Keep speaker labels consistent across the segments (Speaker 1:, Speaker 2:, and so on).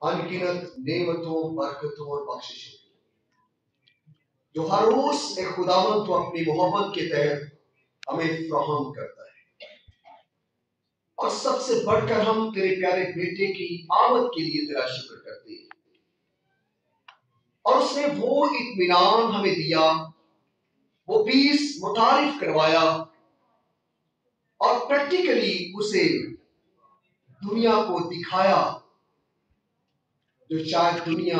Speaker 1: अनगिनत नेमतों, बरकतों और बख्शिशों जो हर रोज एक खुदावंद तो अपनी मोहब्बत के तहत हमें फराहम करता है। और सबसे बढ़कर हम तेरे प्यारे बेटे की आमद के लिए तेरा शुक्र करते हैं। और उसने वो इत्मीनान हमें दिया, वो पीस मुतारिफ करवाया और प्रैक्टिकली उसे दुनिया को दिखाया जो शायद दुनिया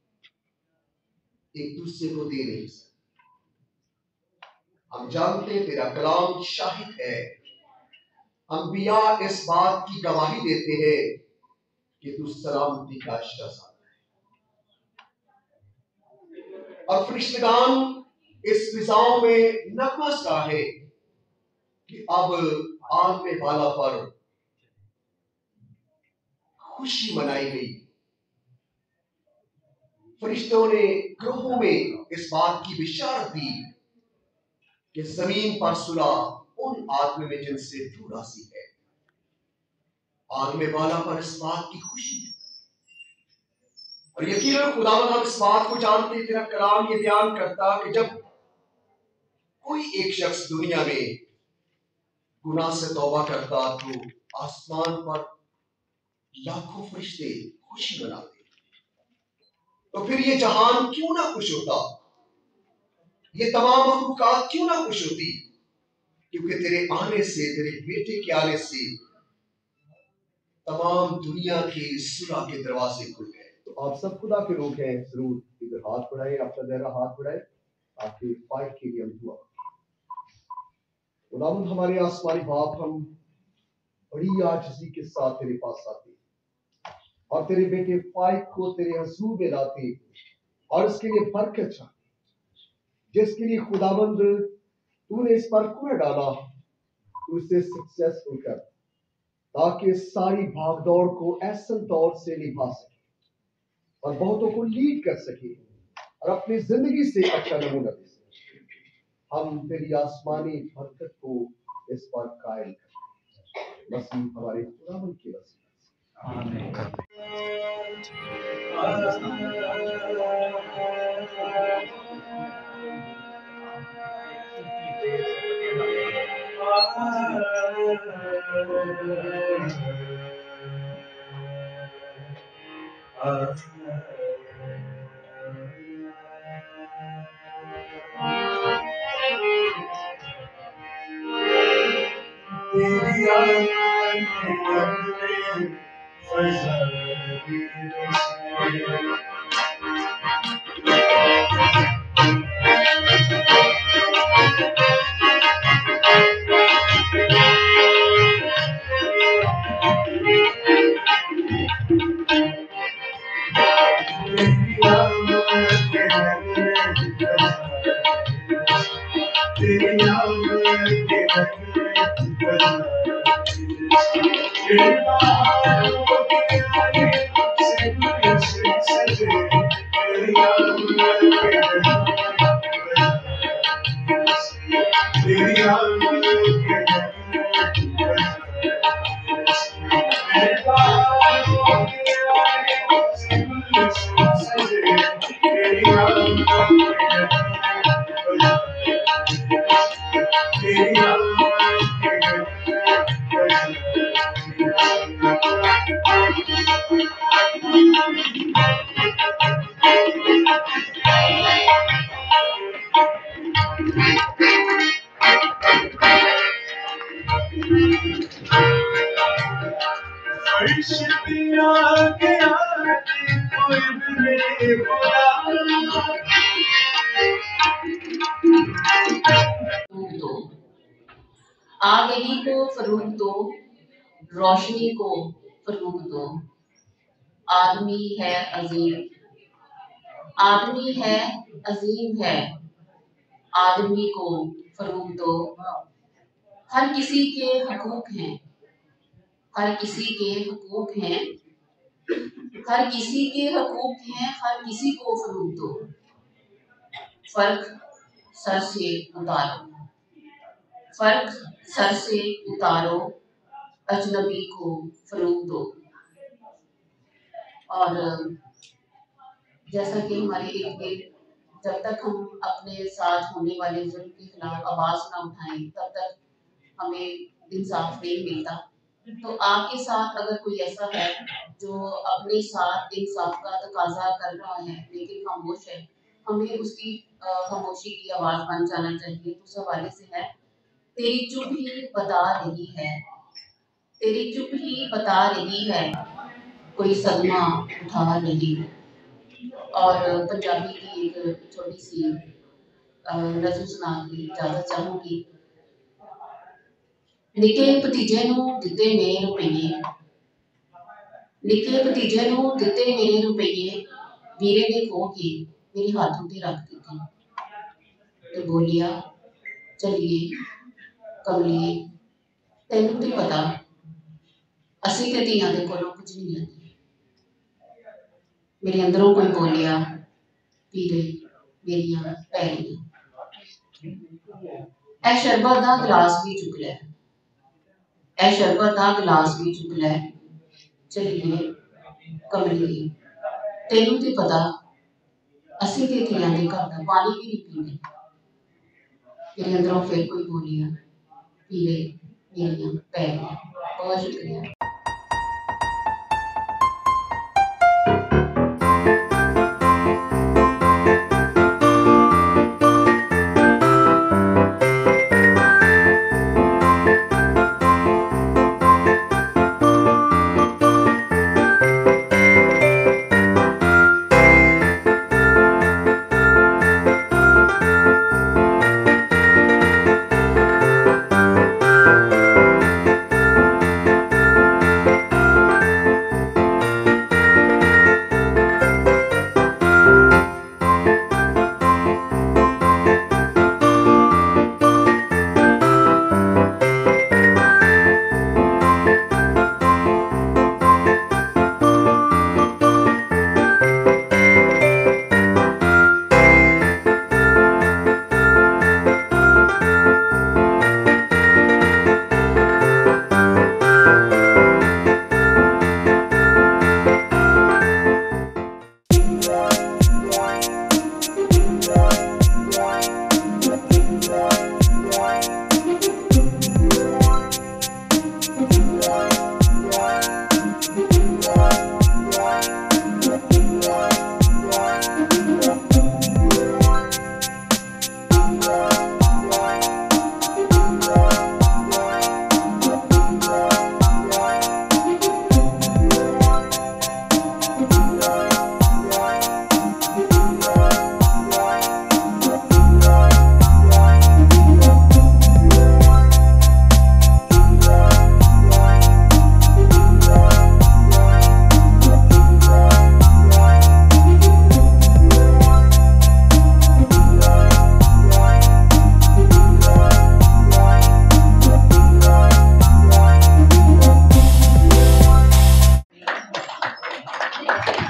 Speaker 1: एक दूसरे को दे नहीं सकती। हम जानते हैं तेरा कलाम शाहिद है, अंबिया इस बात की गवाही देते हैं कि तू सलामती का शहज़ादा है। और फरिश्तेगान इस फिजाओं में नगमा सा है कि अब आने वाला पर खुशी मनाई गई। फरिश्तों ने ग्रोहों में इस बात की बिशारत दी कि जमीन पर सुलह उन आदमी में जिनसे तू राजी है। आदमी वाला पर इस बात की खुशी है। और यकीनन खुदावंद हम इस बात को जानते हैं, तेरा कलाम ये बयान करता कि जब कोई एक शख्स दुनिया में गुनाह से तौबा करता तो आसमान पर लाखों फरिश्ते खुशी मनाते। तो फिर ये जहान क्यों ना खुश होता, ये तमाम मखलूकात क्यों ना खुश होती, क्योंकि तेरे आने से, तेरे बेटे के आने से तमाम दुनिया के सुलह के दरवाजे खुल गए। तो आप सब खुदा के लोग हैं, जरूर इधर हाथ बढ़ाए, आपका जरा हाथ बढ़ाए, आपके फाइट के लिए हम दुआ। खुदावंद हमारे आसमानी बाप, हम बड़ी आजिज़ी के साथ तेरे पास आते और तेरे बेटे फाइट को तेरे हजूर में लाते और इसके लिए बरकत चाहते, जिसके लिए खुदावंद तूने इस पर कुएं डाला, तू इसे सक्सेसफुल कर, ताकि सारी भागदौड़ को ऐसे तौर से निभा सके और बहुतों को लीड कर सके और अपनी जिंदगी से अच्छा नमूना दे सके। हम तेरी आसमानी बरकत को इस पर कायम करें, मसीह हमारे खुदावंद की वसीले से, आमीन।
Speaker 2: आगही को फरूक दो, रोशनी को फरूक दो। आदमी है अजीम, आदमी है अजीम है, आदमी को फरूक दो। हर किसी के हकूक हैं, हर किसी के हकूक हैं, हर किसी के हकूक हैं, हर किसी को फरूक दो। फर्क सर से उतारो, फर्क सर से उतारो, अजनबी को फरूक दो। और जैसा कि हमारे इर्द गिर्द जब तक हम अपने साथ होने वाले जुल्म के खिलाफ आवाज ना उठाएं तब तक हमें इंसाफ नहीं मिलता। तो आपके साथ अगर कोई ऐसा है जो अपने साथ इंसाफ का तकाजा कर रहा है लेकिन खामोश है, हमें उसकी खामोशी की आवाज बन जाना चाहिए। तो उस हवाले से है, तेरी चुप ही बता रही है, तेरी चुप ही बता रही है, कोई सदमा उठा रही है। और पंजाबी की एक छोटी सी नज़म सुना के इजाजत चाहूंगी। निके भतीजे नूं दिते मेरे रुपये, निके भतीजे नूं दिते मेरे रुपये, वीरे ने खो के मेरे हाथों ते रख दिते। ते बोलिया चलिए कमलिए, तेनू ते पता असी ते धीआं दे कोलों कुछ नहीं लैंदे। मेरे अंदरों कोई बोलिया वीरे मेरियां पैरियां, ऐ शरबत दा गिलास भी चुक लै, ऐ शरबत दा गिलास भी चुक लै, चलिए कमलिए, तेनू ते पता असी ते धीआं दे घर दा पानी भी नहीं पींदे। मेरे अंदरों फिर कोई बोलिया वीरे मेरियां पैरियां। बहुत शुक्रिया।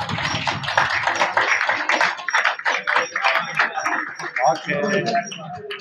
Speaker 3: Okay.